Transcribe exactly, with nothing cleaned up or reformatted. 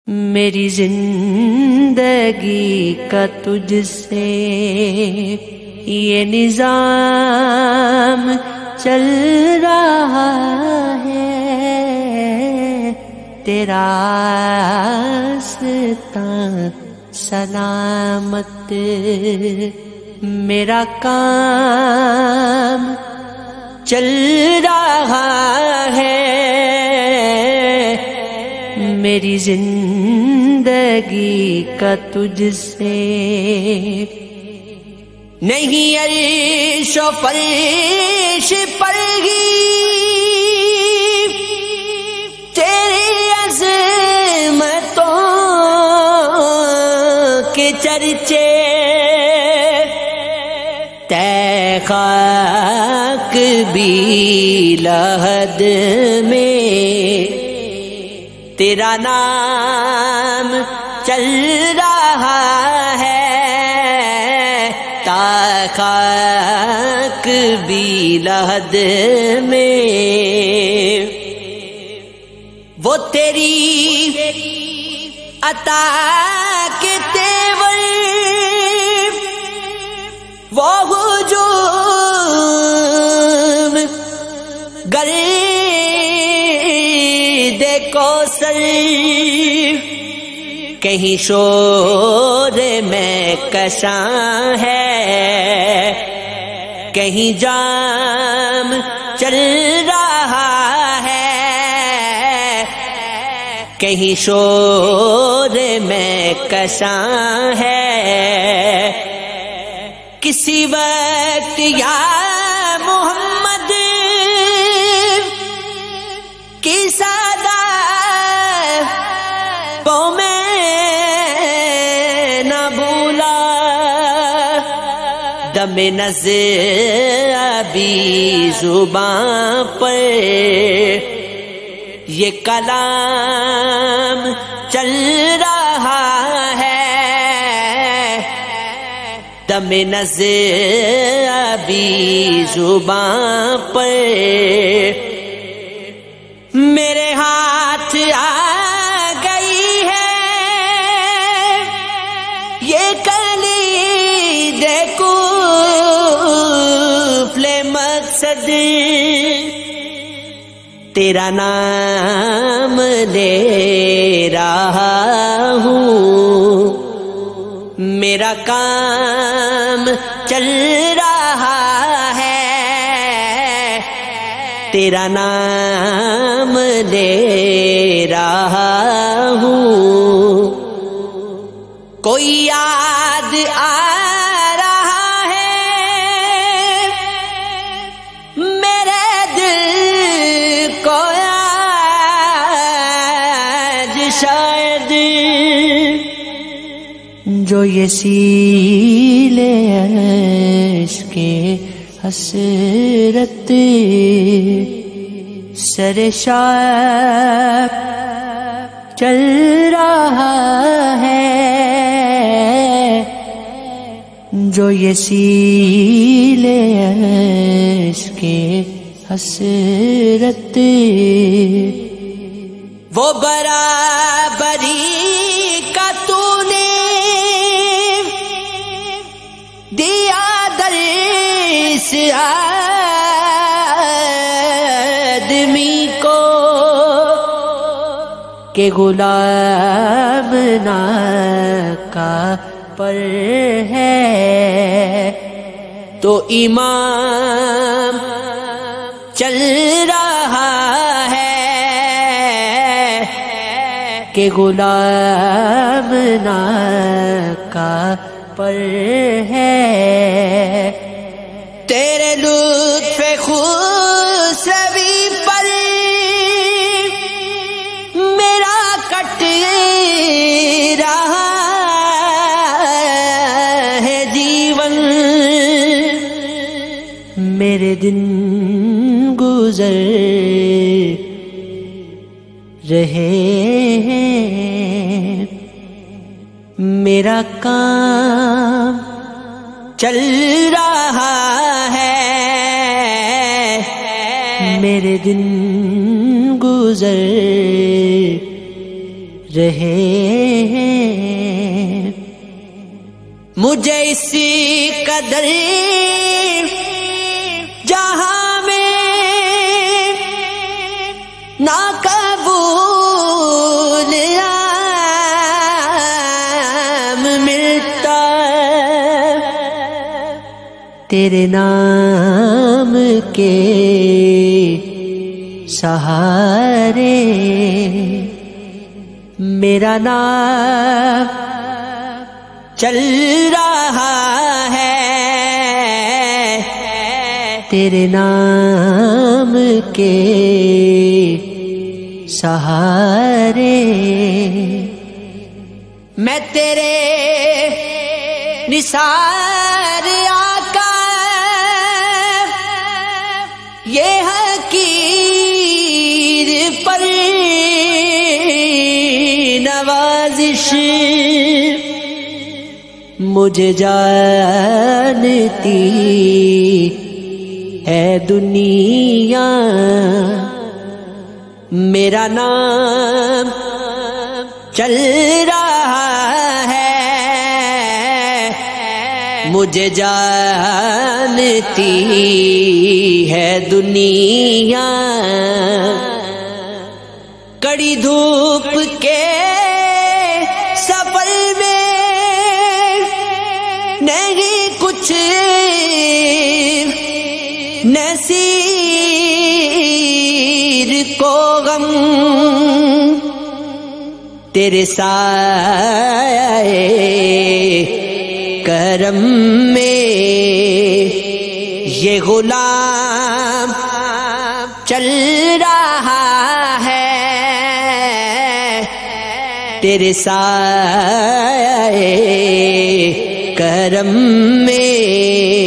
میری زندگی کا تجھ سے یہ نظام چل رہا ہے، تیرا راستہ سلامت، میرا کام چل رہا ہے۔ میری زندگی کا تجھ سے نہیں عرش و فرش پر ہی تیری عظمتوں کے چرچے، تے خاک بھی لحد میں تیرا نام چل رہا ہے، تا خاک بھی لحد میں وہ تیری عطا کے تیور، وہ ہجوم گرد کوثر، کہیں شور میں کشاں ہے، کہیں جام چل رہا ہے، کہیں شور میں کشاں ہے۔ کسی وقت یا محمد کی سادہ کو میں نہ بھولا، دم نظر ابھی زباں پر یہ کلام چل رہا ہے، دم نظر ابھی زباں پر میرے ہاتھ آ گئی ہے یہ کلید کفل مقصد، تیرا نام لے رہا ہوں، میرا کام چل رہا ہے، تیرا نام لے رہا ہوں۔ کوئی یاد آ رہا ہے میرے دل کو آج شاید، جو یہ سیلے عشق حسرت سر شاہ چل رہا ہے، جو یہ سیلے عشق حسرت وہ برابری کا تو نے دیا در اس آدمی کو کہ غلام نہ کا پر ہے تو امام چل رہا ہے، کہ غلام نہ کا پر ہے۔ تیرے لطف خسروی پر میرا کٹ رہا ہے جیون، میرے دن گزر رہے ہیں، میرا کام چل رہا ہے، میرے دن گزر رہے ہیں، مجھے اسی قدر جہاں میں نا قبول عام ملتا، تیرے نام کے سہارے میرا نام چل رہا ہے، تیرے نام کے سہارے میں تیرے نثار آقا یہ حقیر پر نوازش مجھے جانتی ہے دنیا، میرا نام چل رہا ہے، مجھے جانتی ہے دنیا، کڑی دھوپ کے سفر میں نہیں کچھ نصیر کو غم، تیرے سائے کرم میں یہ غلام چل رہا ہے، تیرے سائے کرم میں